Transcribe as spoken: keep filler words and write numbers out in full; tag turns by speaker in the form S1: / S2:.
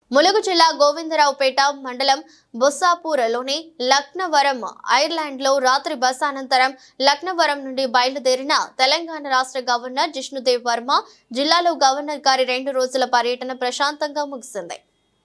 S1: ములుగు జిల్లా గోవిందరావుపేట మండలం బొస్సాపూర్లోని లక్నవరం ఐర్లాండ్ లో రాత్రి బస అనంతరం లక్నవరం నుండి బయలుదేరిన తెలంగాణ రాష్ట్ర గవర్నర్ జిష్ణుదేవ్ వర్మ జిల్లాలో గవర్నర్ గారి రెండు రోజుల పర్యటన ప్రశాంతంగా ముగిసింది.